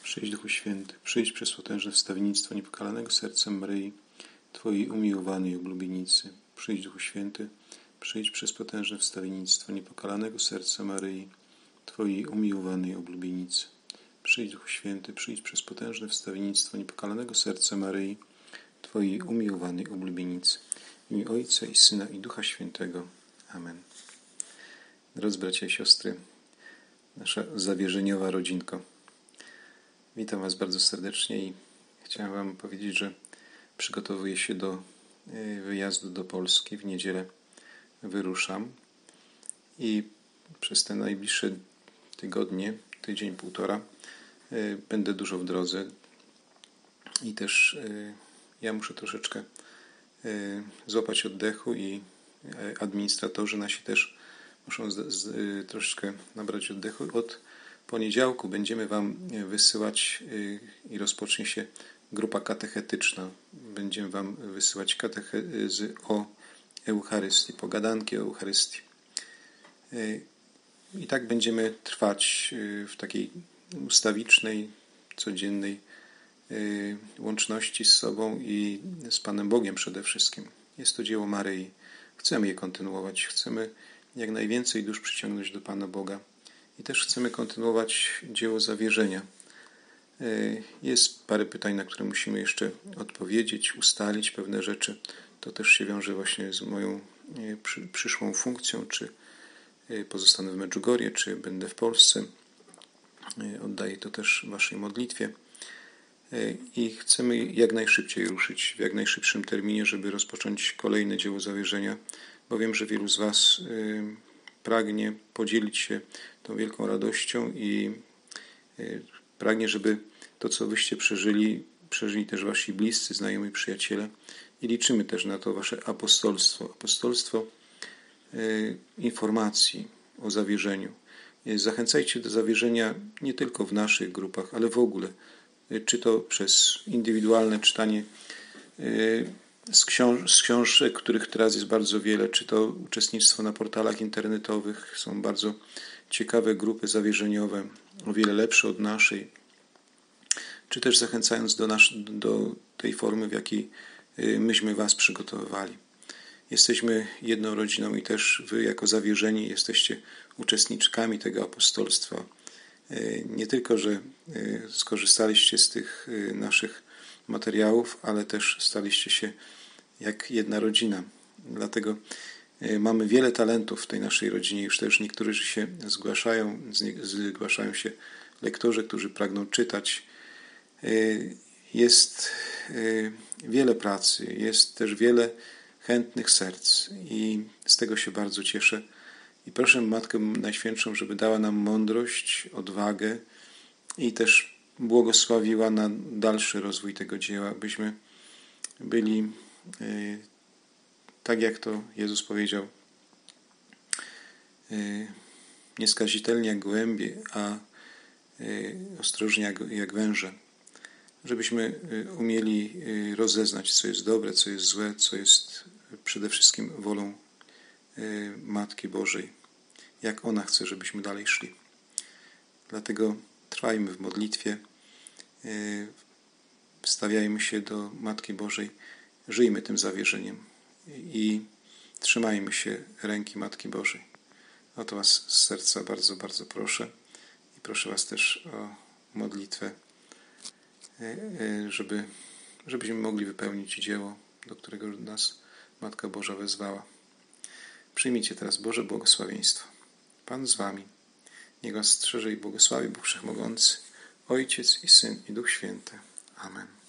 Przyjdź, Duchu Święty, przyjdź przez potężne wstawiennictwo niepokalanego sercem Maryi, Twojej umiłowanej oblubienicy. Przyjdź, Duchu Święty, przyjdź przez potężne wstawiennictwo niepokalanego serca Maryi, Twojej umiłowanej oblubienicy. Przyjdź, Duchu Święty, przyjdź przez potężne wstawiennictwo niepokalanego serca Maryi, Twojej umiłowanej oblubienicy. W imię Ojca i Syna i Ducha Świętego. Amen. Drodzy bracia i siostry, nasza zawierzeniowa rodzinko, witam Was bardzo serdecznie i chciałem Wam powiedzieć, że przygotowuję się do wyjazdu do Polski. W niedzielę wyruszam i przez te najbliższe tygodnie, tydzień, półtora, będę dużo w drodze i też ja muszę troszeczkę złapać oddechu i administratorzy nasi też muszą troszeczkę nabrać oddechu. Od poniedziałku będziemy Wam wysyłać i rozpocznie się grupa katechetyczna. Będziemy Wam wysyłać katechezy o Eucharystii, pogadanki o Eucharystii. I tak będziemy trwać w takiej ustawicznej, codziennej łączności z sobą i z Panem Bogiem przede wszystkim. Jest to dzieło Maryi. Chcemy je kontynuować. Chcemy jak najwięcej dusz przyciągnąć do Pana Boga. I też chcemy kontynuować dzieło zawierzenia. Jest parę pytań, na które musimy jeszcze odpowiedzieć, ustalić pewne rzeczy. To też się wiąże właśnie z moją przyszłą funkcją, czy pozostanę w Medjugorje, czy będę w Polsce. Oddaję to też Waszej modlitwie. I chcemy jak najszybciej ruszyć, w jak najszybszym terminie, żeby rozpocząć kolejne dzieło zawierzenia, bo wiem, że wielu z Was pragnie podzielić się tą wielką radością i pragnie, żeby to, co Wyście przeżyli też Wasi bliscy, znajomi, przyjaciele, i liczymy też na to Wasze apostolstwo informacji o zawierzeniu. Zachęcajcie do zawierzenia nie tylko w naszych grupach, ale w ogóle, czy to przez indywidualne czytanie z książek, których teraz jest bardzo wiele, czy to uczestnictwo na portalach internetowych. Są bardzo ciekawe grupy zawierzeniowe, o wiele lepsze od naszej, czy też zachęcając do tej formy, w jakiej myśmy Was przygotowywali. Jesteśmy jedną rodziną i też Wy jako zawierzeni jesteście uczestniczkami tego apostolstwa. Nie tylko, że skorzystaliście z tych naszych materiałów, ale też staliście się jak jedna rodzina. Dlatego mamy wiele talentów w tej naszej rodzinie. Już też niektórzy się zgłaszają się lektorzy, którzy pragną czytać. Jest wiele pracy, jest też wiele chętnych serc i z tego się bardzo cieszę. I proszę Matkę Najświętszą, żeby dała nam mądrość, odwagę i też błogosławiła na dalszy rozwój tego dzieła, byśmy byli, tak jak to Jezus powiedział, nieskazitelni jak gołębie, a ostrożni jak węże. Żebyśmy umieli rozeznać, co jest dobre, co jest złe, co jest przede wszystkim wolą Matki Bożej, jak ona chce, żebyśmy dalej szli. Dlatego trwajmy w modlitwie, stawiajmy się do Matki Bożej, żyjmy tym zawierzeniem i trzymajmy się ręki Matki Bożej. O to Was z serca bardzo, bardzo proszę i proszę Was też o modlitwę, żebyśmy mogli wypełnić dzieło, do którego nas Matka Boża wezwała. Przyjmijcie teraz Boże błogosławieństwo. Pan z Wami. Niech Was strzeże i błogosławi Bóg Wszechmogący, Ojciec i Syn i Duch Święty. Amen.